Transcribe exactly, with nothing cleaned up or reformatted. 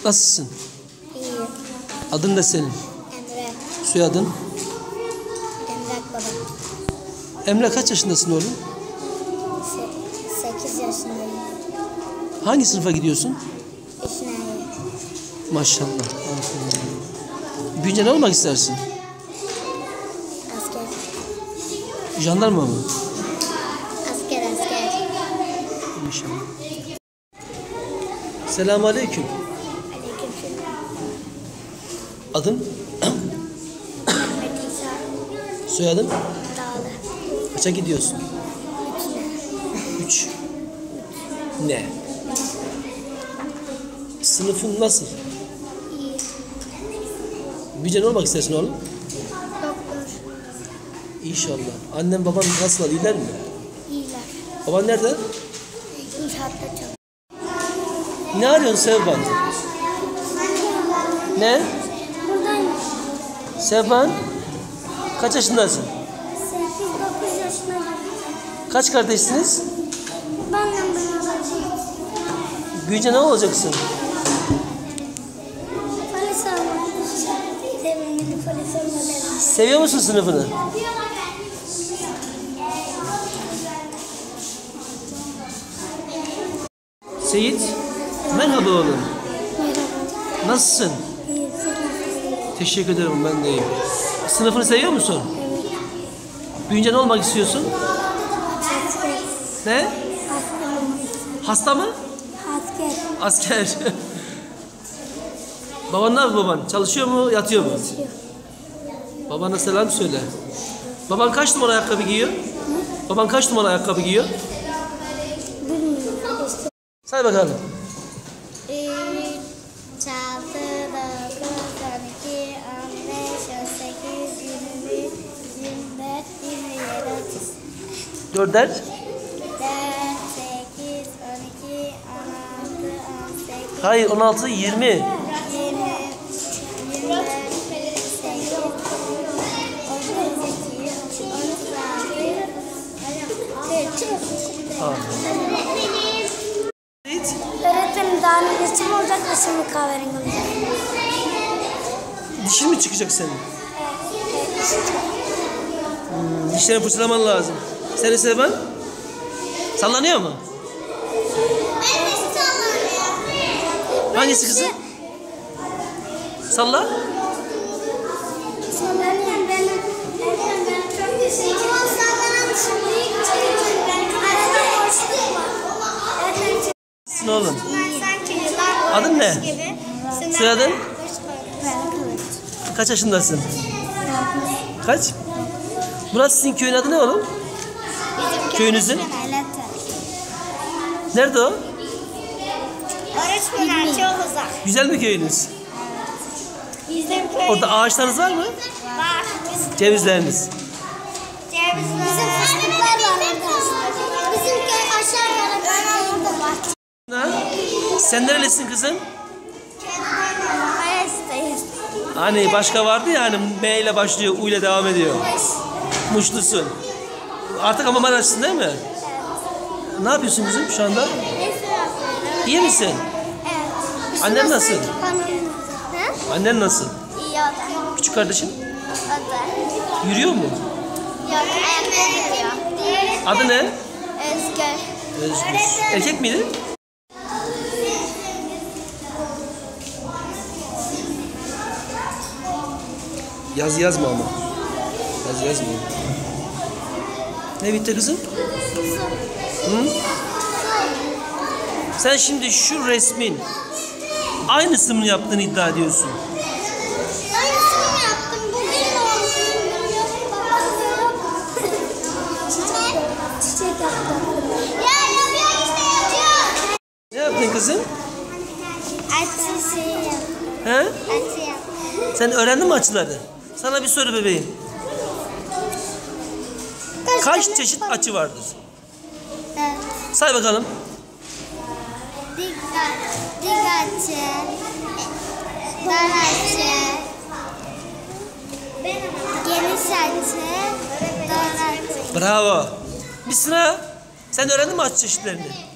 Nasılsın? İyiyim. Adın ne senin? Emre. Soyadın? Emre baba. Emre kaç yaşındasın oğlum? Se sekiz yaşındayım. Hangi sınıfa gidiyorsun? İşinayım. Maşallah. Büyünce ne olmak istersin? Asker. Jandarma mı? Asker asker. İnşallah. Selamun aleyküm. Aleykümselam. Adın? Mehmet İsa. Soyadın? Dağlı. Kaça gidiyorsun? Üçüne. Üç. Ne? Sınıfın nasıl? İyi. Büyünce ne olmak istersin oğlum? Doktor. İnşallah. Annem baban nasıl? İyiler mi? İyiler. Baban nerede? İnşaatta çalışıyor. Ne arıyorsun Sevban? Ne? Buradayım. Sevban? Kaç yaşındasın? sekiz dokuz yaşındayım. Kaç kardeşsiniz? Benle beraber. Büyünce ne olacaksın? Polis olmak. Sevimli polis olmak. Seviyor musun sınıfını? Seyit, merhaba oğlum. Merhaba. Nasılsın? İyi. Teşekkür ederim, ben de iyiyim. Sınıfını seviyor musun? Evet. Büyünce ne olmak istiyorsun? Asker. Ne? Asker. Hasta mı? Asker. Asker. Baban ne yapıyor baban? Çalışıyor mu, yatıyor mu? Çalışıyor. Babana selam söyle. Baban kaç numara ayakkabı giyiyor? Baban kaç numara ayakkabı giyiyor? Bilmiyorum. İşte. Say bakalım. üç, altı, dokuz, on iki, on beş, on sekiz, yirmi bir, yirmi dört, yirmi yedi, otuz. Dörder. dört, sekiz, on iki, on altı, on sekiz, Hayır, on altı, yirmi. yirmi, yirmi dört, sekiz, otuz iki, otuz altı, kırk. Tamam. Seyit. Öğretmenim daha ne resim olacak da şimdi kahverengi olacak. Dişin mi çıkacak senin? Hmm, dişlerini fırçalaman lazım. Seni Sevban? Sallanıyor mu? Hangisi kızım? Salla. Sallanıyorum benim. Öğretmenim benim çok teşekkür ederim. Sallanan şimdi arada boşluk var. Öğretmenim Nasılsın oğlum? sanki yıllar Adın ne? gibi. Soyadın? Ben Kılıç. Kaç yaşındasın? Kaç? Burası sizin köyün adı ne oğlum? Köyünüzün? Nerede o? Öğretmenim çok uzak. Güzel mi köyünüz? Bizim köy Orada ağaçlarınız var mı? var. Cevizleriniz. Cevizler. Bizim fıstıklar var orada. Bizim köy aşağı yukarı var. Ha? Sen nerelisin kızım? Mayıs'tayız. Hani başka vardı ya hani M ile başlıyor, U ile devam ediyor. Muşlusun. Artık ama Maraş'sın değil mi? Ne yapıyorsun kızım şu anda? İyi misin? Evet. Annen nasıl? Hı? Annen nasıl? İyi o da. Küçük kardeşin? O da. Yürüyor mu? Yok, ayakları gidiyor. Adı ne? Özgür. Özgür. Erkek miydi? Yaz yazma ama. Yaz yazma. Ne bitti kızım? Hı? Sen şimdi şu resmin aynısını mı yaptığını iddia ediyorsun? Aynısını mı yaptım? Bu benim oldu. Çiçek yaptım. Ya yapıyor işte yapıyor. Ne yaptın kızım? Açı şey yaptım. He? Açı yaptım. Sen öğrendin mi açıları? Sana bir soru bebeğim. Kaç çeşit açı vardır? Evet. Say bakalım. Dik, dik açı, dar açı, geniş açı, dar açı. Bravo. Bir sıra. Sen öğrendin mi açı çeşitlerini?